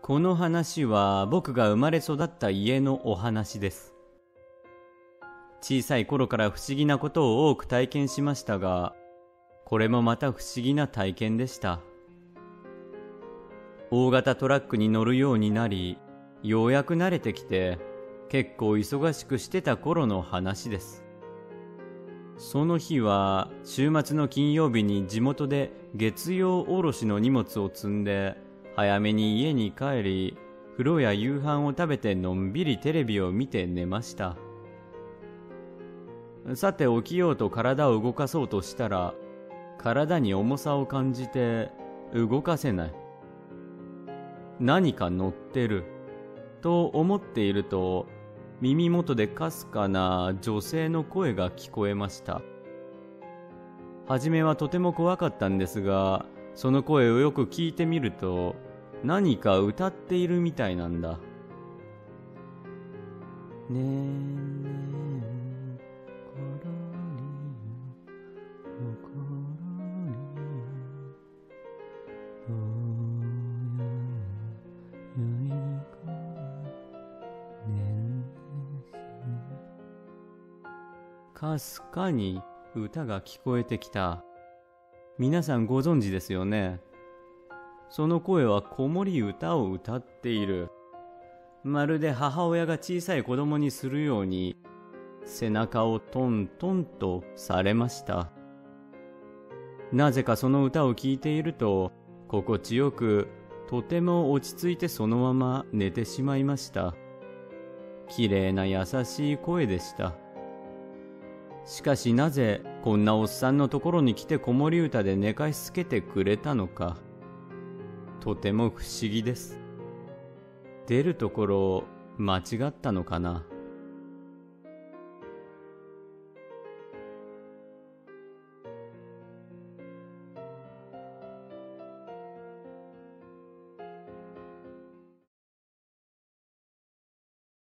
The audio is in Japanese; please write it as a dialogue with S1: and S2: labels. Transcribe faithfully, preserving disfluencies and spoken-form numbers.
S1: この話は僕が生まれ育った家のお話です。小さい頃から不思議なことを多く体験しましたが、これもまた不思議な体験でした。大型トラックに乗るようになり、ようやく慣れてきて、結構忙しくしてた頃の話です。その日は週末の金曜日に地元で月曜卸の荷物を積んで早めに家に帰り、風呂や夕飯を食べてのんびりテレビを見て寝ました。さて起きようと体を動かそうとしたら、体に重さを感じて動かせない。何か乗ってると思っていると、耳元でかすかな女性の声が聞こえました。はじめはとても怖かったんですが、その声をよく聞いてみると、何か歌っているみたいなんだ。ねえねえ、ころりよ、ころりよ、おや、よい子ねえ。かすかに歌が聞こえてきた。皆さんご存知ですよね。その声は子守歌を歌っている。まるで母親が小さい子供にするように、背中をトントンとされました。なぜかその歌を聴いていると、心地よく、とても落ち着いてそのまま寝てしまいました。きれいな優しい声でした。しかしなぜこんなおっさんのところに来て子守歌で寝かしつけてくれたのか、とても不思議です。出るところ間違ったのかな。